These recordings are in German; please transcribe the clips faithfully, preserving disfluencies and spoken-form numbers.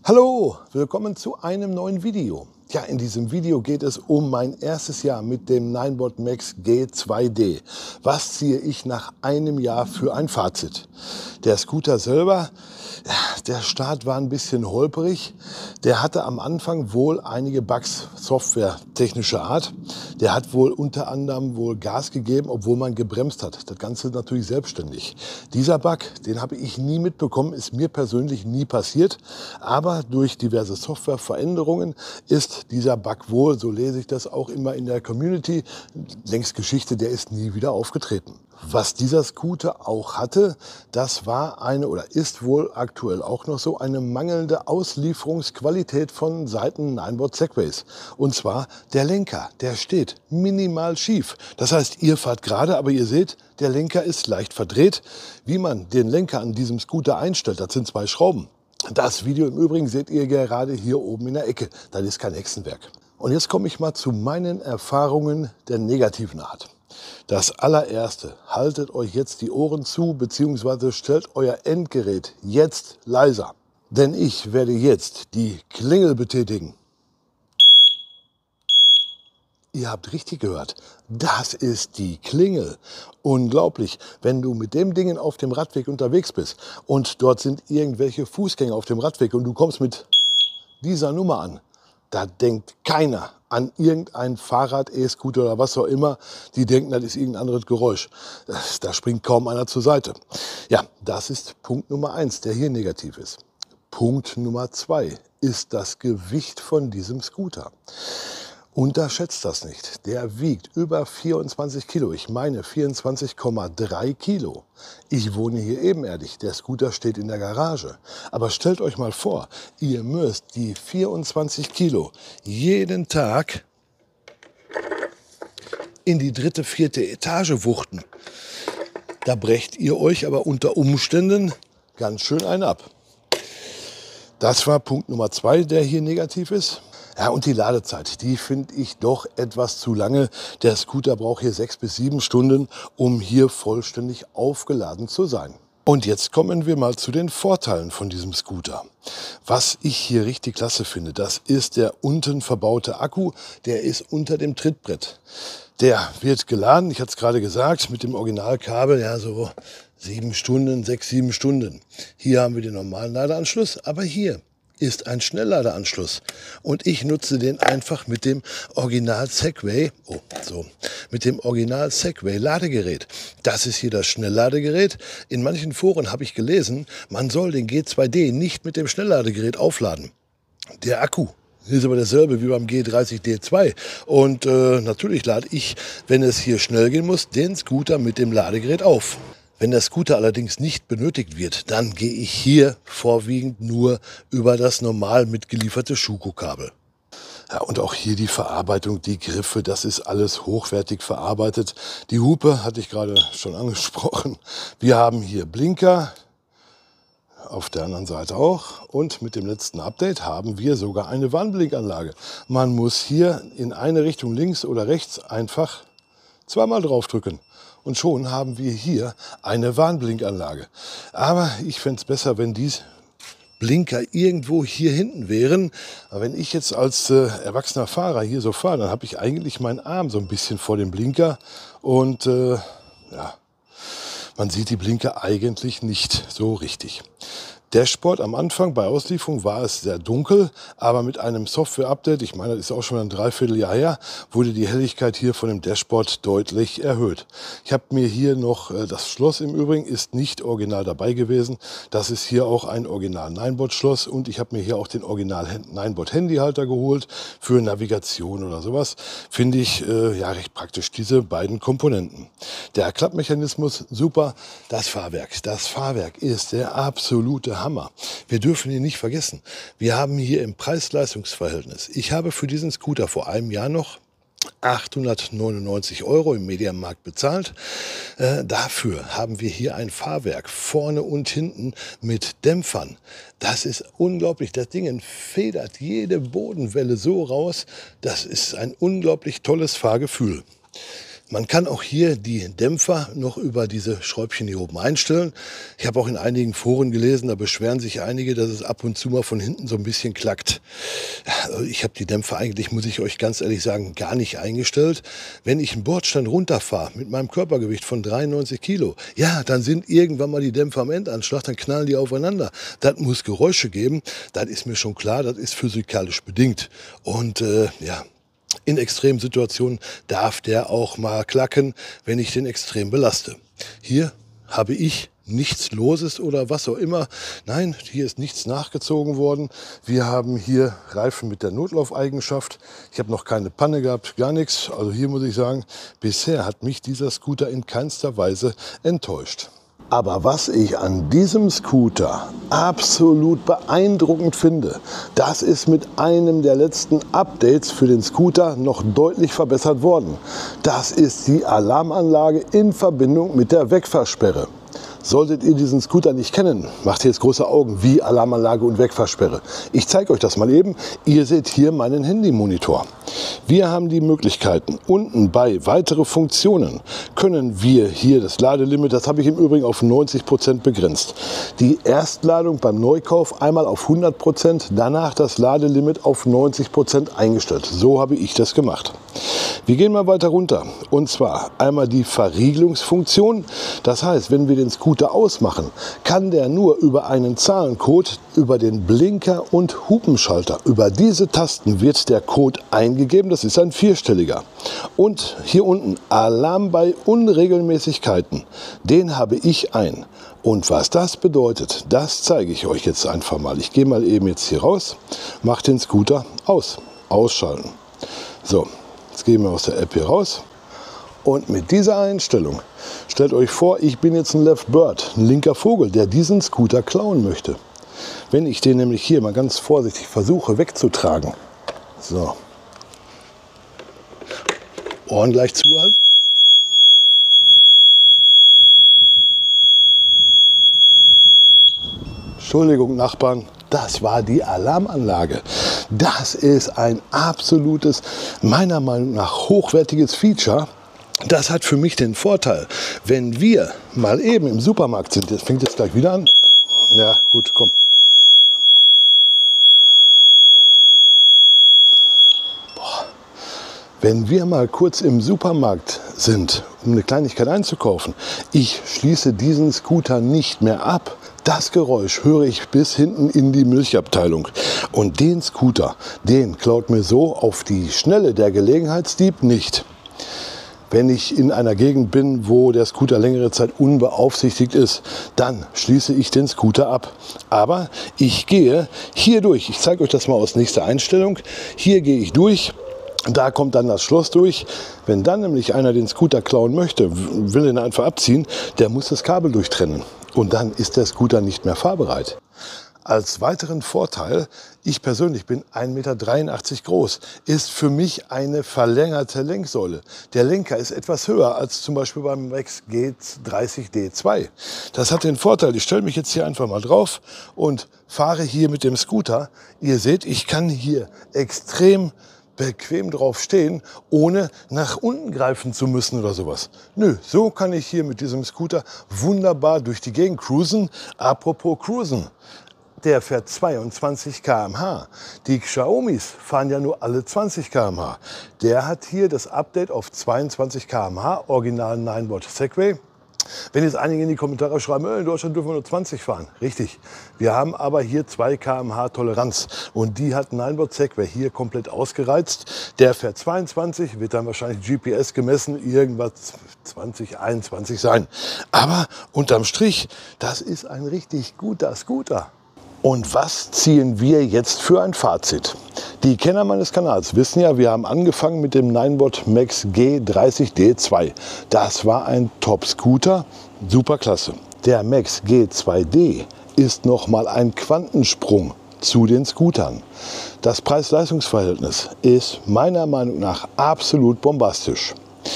Hallo, willkommen zu einem neuen Video. Ja, in diesem Video geht es um mein erstes Jahr mit dem Ninebot Max G zwei D. Was ziehe ich nach einem Jahr für ein Fazit? Der Scooter selber, der Start war ein bisschen holperig. Der hatte am Anfang wohl einige Bugs softwaretechnischer Art. Der hat wohl unter anderem wohl Gas gegeben, obwohl man gebremst hat. Das Ganze natürlich selbstständig. Dieser Bug, den habe ich nie mitbekommen, ist mir persönlich nie passiert. Aber durch diverse Softwareveränderungen ist dieser Bug wohl, so lese ich das auch immer in der Community, längst Geschichte, der ist nie wieder aufgetreten. Was dieser Scooter auch hatte, das war eine oder ist wohl aktuell auch noch so eine mangelnde Auslieferungsqualität von Seiten Ninebot Segways. Und zwar der Lenker, der steht minimal schief. Das heißt, ihr fahrt gerade, aber ihr seht, der Lenker ist leicht verdreht. Wie man den Lenker an diesem Scooter einstellt, das sind zwei Schrauben. Das Video im Übrigen seht ihr gerade hier oben in der Ecke. Das ist kein Hexenwerk. Und jetzt komme ich mal zu meinen Erfahrungen der negativen Art. Das allererste, haltet euch jetzt die Ohren zu bzw. stellt euer Endgerät jetzt leiser. Denn ich werde jetzt die Klingel betätigen. Ihr habt richtig gehört, das ist die Klingel. Unglaublich, wenn du mit dem Ding auf dem Radweg unterwegs bist und dort sind irgendwelche Fußgänger auf dem Radweg und du kommst mit dieser Nummer an, da denkt keiner an irgendein Fahrrad, E-Scooter oder was auch immer. Die denken, das ist irgendein anderes Geräusch. Da springt kaum einer zur Seite. Ja, das ist Punkt Nummer eins, der hier negativ ist. Punkt Nummer zwei ist das Gewicht von diesem Scooter. Unterschätzt das nicht. Der wiegt über vierundzwanzig Kilo. Ich meine vierundzwanzig Komma drei Kilo. Ich wohne hier ebenerdig. Der Scooter steht in der Garage. Aber stellt euch mal vor, ihr müsst die vierundzwanzig Kilo jeden Tag in die dritte, vierte Etage wuchten. Da brecht ihr euch aber unter Umständen ganz schön einen ab. Das war Punkt Nummer zwei, der hier negativ ist. Ja, und die Ladezeit, die finde ich doch etwas zu lange. Der Scooter braucht hier sechs bis sieben Stunden, um hier vollständig aufgeladen zu sein. Und jetzt kommen wir mal zu den Vorteilen von diesem Scooter. Was ich hier richtig klasse finde, das ist der unten verbaute Akku. Der ist unter dem Trittbrett. Der wird geladen, ich hatte es gerade gesagt, mit dem Originalkabel, ja so sieben Stunden, sechs, sieben Stunden. Hier haben wir den normalen Ladeanschluss, aber hier ist ein Schnellladeanschluss und ich nutze den einfach mit dem Original Segway, oh, so, mit dem Original Segway Ladegerät. Das ist hier das Schnellladegerät. In manchen Foren habe ich gelesen, man soll den G zwei D nicht mit dem Schnellladegerät aufladen. Der Akku ist aber dasselbe wie beim G dreißig D zwei und äh, natürlich lade ich, wenn es hier schnell gehen muss, den Scooter mit dem Ladegerät auf. Wenn der Scooter allerdings nicht benötigt wird, dann gehe ich hier vorwiegend nur über das normal mitgelieferte Schuko-Kabel. Ja, und auch hier die Verarbeitung, die Griffe, das ist alles hochwertig verarbeitet. Die Hupe hatte ich gerade schon angesprochen. Wir haben hier Blinker, auf der anderen Seite auch. Und mit dem letzten Update haben wir sogar eine Warnblinkanlage. Man muss hier in eine Richtung links oder rechts einfach zweimal draufdrücken. Und schon haben wir hier eine Warnblinkanlage. Aber ich fände es besser, wenn diese Blinker irgendwo hier hinten wären. Aber wenn ich jetzt als äh, erwachsener Fahrer hier so fahre, dann habe ich eigentlich meinen Arm so ein bisschen vor dem Blinker. Und äh, ja, man sieht die Blinker eigentlich nicht so richtig. Dashboard am Anfang bei Auslieferung war es sehr dunkel, aber mit einem Software-Update, ich meine, das ist auch schon ein Dreivierteljahr her, wurde die Helligkeit hier von dem Dashboard deutlich erhöht. Ich habe mir hier noch, das Schloss im Übrigen ist nicht original dabei gewesen, das ist hier auch ein Original Ninebot Schloss und ich habe mir hier auch den Original Ninebot Handyhalter geholt für Navigation oder sowas. Finde ich äh, ja recht praktisch, diese beiden Komponenten. Der Klappmechanismus super, das Fahrwerk, das Fahrwerk ist der absolute Hammer. Wir dürfen ihn nicht vergessen. Wir haben hier im Preis-Leistungs-Verhältnis. Ich habe für diesen Scooter vor einem Jahr noch achthundertneunundneunzig Euro im Mediamarkt bezahlt. Äh, dafür haben wir hier ein Fahrwerk vorne und hinten mit Dämpfern. Das ist unglaublich. Das Ding federt jede Bodenwelle so raus. Das ist ein unglaublich tolles Fahrgefühl. Man kann auch hier die Dämpfer noch über diese Schräubchen hier oben einstellen. Ich habe auch in einigen Foren gelesen, da beschweren sich einige, dass es ab und zu mal von hinten so ein bisschen klackt. Ich habe die Dämpfer eigentlich, muss ich euch ganz ehrlich sagen, gar nicht eingestellt. Wenn ich einen Bordstein runterfahre mit meinem Körpergewicht von dreiundneunzig Kilo, ja, dann sind irgendwann mal die Dämpfer am Endanschlag, dann knallen die aufeinander. Das muss Geräusche geben, das ist mir schon klar, das ist physikalisch bedingt. Und äh, ja, in extremen Situationen darf der auch mal klacken, wenn ich den extrem belaste. Hier habe ich nichts Loses oder was auch immer. Nein, hier ist nichts nachgezogen worden. Wir haben hier Reifen mit der Notlaufeigenschaft. Ich habe noch keine Panne gehabt, gar nichts. Also hier muss ich sagen, bisher hat mich dieser Scooter in keinster Weise enttäuscht. Aber was ich an diesem Scooter absolut beeindruckend finde, das ist mit einem der letzten Updates für den Scooter noch deutlich verbessert worden. Das ist die Alarmanlage in Verbindung mit der Wegfahrsperre. Solltet ihr diesen Scooter nicht kennen, macht ihr jetzt große Augen, wie Alarmanlage und Wegfahrsperre. Ich zeige euch das mal eben. Ihr seht hier meinen Handymonitor. Wir haben die Möglichkeiten, unten bei weitere Funktionen können wir hier das Ladelimit, das habe ich im Übrigen auf neunzig Prozent begrenzt. Die Erstladung beim Neukauf einmal auf hundert Prozent, danach das Ladelimit auf neunzig Prozent eingestellt. So habe ich das gemacht. Wir gehen mal weiter runter und zwar einmal die Verriegelungsfunktion. Das heißt, wenn wir den Scooter ausmachen, kann der nur über einen Zahlencode, über den Blinker und Hupenschalter, über diese Tasten wird der Code eingegeben. Das ist ein vierstelliger. Und hier unten Alarm bei Unregelmäßigkeiten. Den habe ich ein. Und was das bedeutet, das zeige ich euch jetzt einfach mal. Ich gehe mal eben jetzt hier raus, mache den Scooter aus. Ausschalten. So, jetzt gehen wir aus der App hier raus. Und mit dieser Einstellung, stellt euch vor, ich bin jetzt ein Left Bird, ein linker Vogel, der diesen Scooter klauen möchte. Wenn ich den nämlich hier mal ganz vorsichtig versuche wegzutragen, so, Ohren gleich zuhalten. Entschuldigung, Nachbarn, das war die Alarmanlage. Das ist ein absolutes, meiner Meinung nach hochwertiges Feature. Das hat für mich den Vorteil, wenn wir mal eben im Supermarkt sind, das fängt jetzt gleich wieder an. Ja, gut, komm. Boah. Wenn wir mal kurz im Supermarkt sind, um eine Kleinigkeit einzukaufen, ich schließe diesen Scooter nicht mehr ab. Das Geräusch höre ich bis hinten in die Milchabteilung. Und den Scooter, den klaut mir so auf die Schnelle der Gelegenheitsdieb nicht. Wenn ich in einer Gegend bin, wo der Scooter längere Zeit unbeaufsichtigt ist, dann schließe ich den Scooter ab. Aber ich gehe hier durch. Ich zeige euch das mal aus nächster Einstellung. Hier gehe ich durch. Da kommt dann das Schloss durch. Wenn dann nämlich einer den Scooter klauen möchte, will ihn einfach abziehen, der muss das Kabel durchtrennen. Und dann ist der Scooter nicht mehr fahrbereit. Als weiteren Vorteil, ich persönlich bin ein Meter dreiundachtzig groß, ist für mich eine verlängerte Lenksäule. Der Lenker ist etwas höher als zum Beispiel beim Max G dreißig D zwei. Das hat den Vorteil, ich stelle mich jetzt hier einfach mal drauf und fahre hier mit dem Scooter. Ihr seht, ich kann hier extrem bequem drauf stehen, ohne nach unten greifen zu müssen oder sowas. Nö, so kann ich hier mit diesem Scooter wunderbar durch die Gegend cruisen. Apropos cruisen. Der fährt zweiundzwanzig Kilometer pro Stunde. Die Xiaomis fahren ja nur alle zwanzig Kilometer pro Stunde. Der hat hier das Update auf zweiundzwanzig Kilometer pro Stunde, original nine Watt Segway. Wenn jetzt einige in die Kommentare schreiben, in Deutschland dürfen wir nur zwanzig fahren. Richtig. Wir haben aber hier zwei Kilometer pro Stunde Toleranz. Und die hat nine Watt Segway hier komplett ausgereizt. Der fährt zweiundzwanzig, wird dann wahrscheinlich G P S gemessen, irgendwas zwanzig, einundzwanzig sein. Aber unterm Strich, das ist ein richtig guter Scooter. Und was ziehen wir jetzt für ein Fazit? Die Kenner meines Kanals wissen ja, wir haben angefangen mit dem nine Watt Max G dreißig D zwei. Das war ein Top-Scooter, super klasse. Der Max G zwei D ist nochmal ein Quantensprung zu den Scootern. Das Preis-Leistungs-Verhältnis ist meiner Meinung nach absolut bombastisch.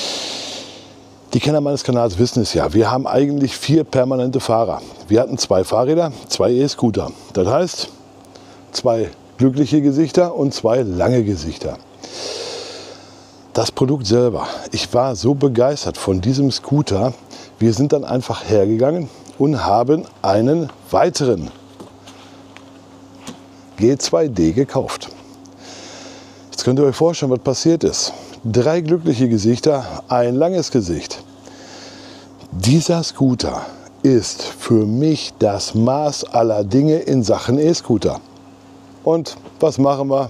Die Kenner meines Kanals wissen es ja, wir haben eigentlich vier permanente Fahrer. Wir hatten zwei Fahrräder, zwei E-Scooter. Das heißt, zwei glückliche Gesichter und zwei lange Gesichter. Das Produkt selber. Ich war so begeistert von diesem Scooter. Wir sind dann einfach hergegangen und haben einen weiteren G zwei D gekauft. Jetzt könnt ihr euch vorstellen, was passiert ist. Drei glückliche Gesichter, ein langes Gesicht. Dieser Scooter ist für mich das Maß aller Dinge in Sachen E-Scooter. Und was machen wir?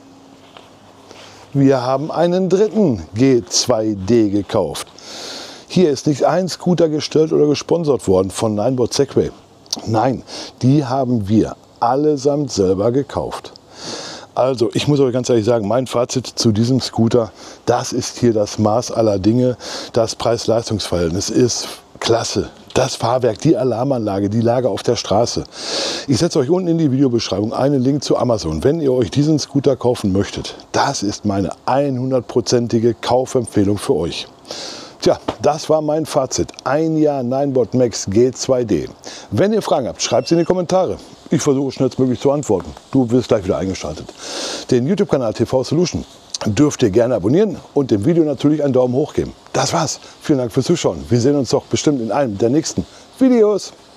Wir haben einen dritten G zwei D gekauft. Hier ist nicht ein Scooter gestellt oder gesponsert worden von Ninebot Segway. Nein, die haben wir allesamt selber gekauft. Also, ich muss euch ganz ehrlich sagen, mein Fazit zu diesem Scooter, das ist hier das Maß aller Dinge. Das Preis-Leistungs-Verhältnis ist klasse. Das Fahrwerk, die Alarmanlage, die Lage auf der Straße. Ich setze euch unten in die Videobeschreibung einen Link zu Amazon. Wenn ihr euch diesen Scooter kaufen möchtet, das ist meine hundertprozentige Kaufempfehlung für euch. Tja, das war mein Fazit. Ein Jahr Ninebot Max G zwei D. Wenn ihr Fragen habt, schreibt sie in die Kommentare. Ich versuche schnellstmöglich zu antworten. Du wirst gleich wieder eingeschaltet. Den YouTube-Kanal T V Solution dürft ihr gerne abonnieren und dem Video natürlich einen Daumen hoch geben. Das war's. Vielen Dank fürs Zuschauen. Wir sehen uns doch bestimmt in einem der nächsten Videos.